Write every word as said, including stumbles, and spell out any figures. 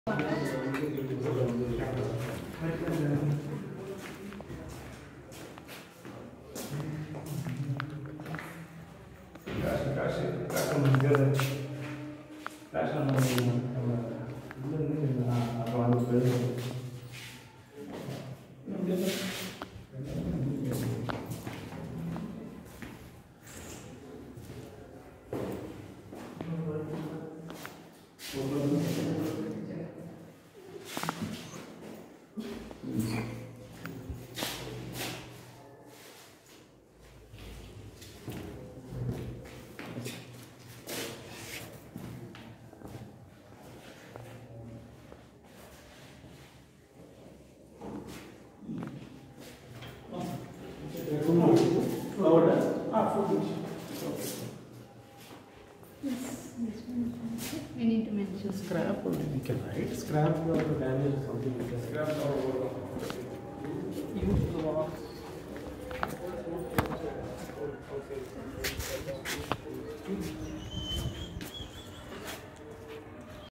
We need to mention scrap, or we can write scrap or damage or something like that. Scrap or use the box.